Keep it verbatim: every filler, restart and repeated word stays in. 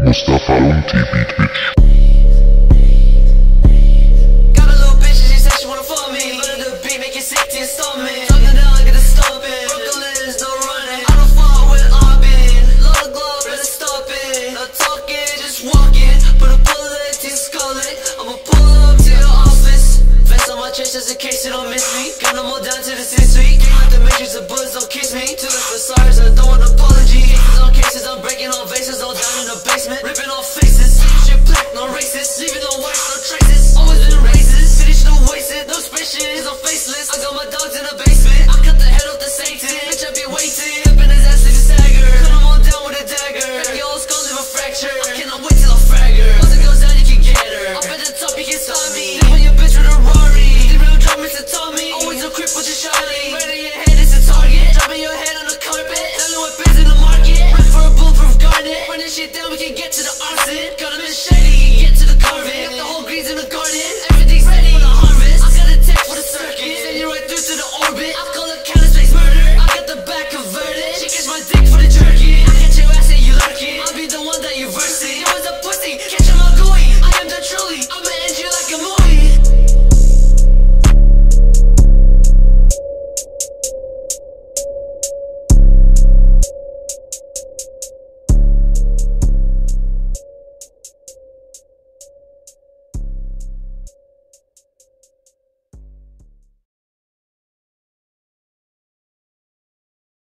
Mustafa T Beat bitch. Got a little bitch and she said she wanna fuck me. But the beat make it sick to your stomach. Talking down, get it stomping. Brooklyn is no running. I don't fuck with Aubin. Love glove, better stop it. Not talking, just walking. Put a bullet to your skull. I'ma pull up to your office. Vest on my chest just in case you don't miss me. Got them all down to the C-suite. Came out the matrix, the bullets don't kiss me. Too late for sorries, I don't want apology. Cases on cases, I'm breaking all vases. All down in the basement, ripping off faces. Shit black, no racist. Leaving no white, no traces. Always been racist. Finish no wasted. No spaceship, I'm faceless. I got my dogs in the basement. I cut the head off the Satan. Bitch, I be waiting.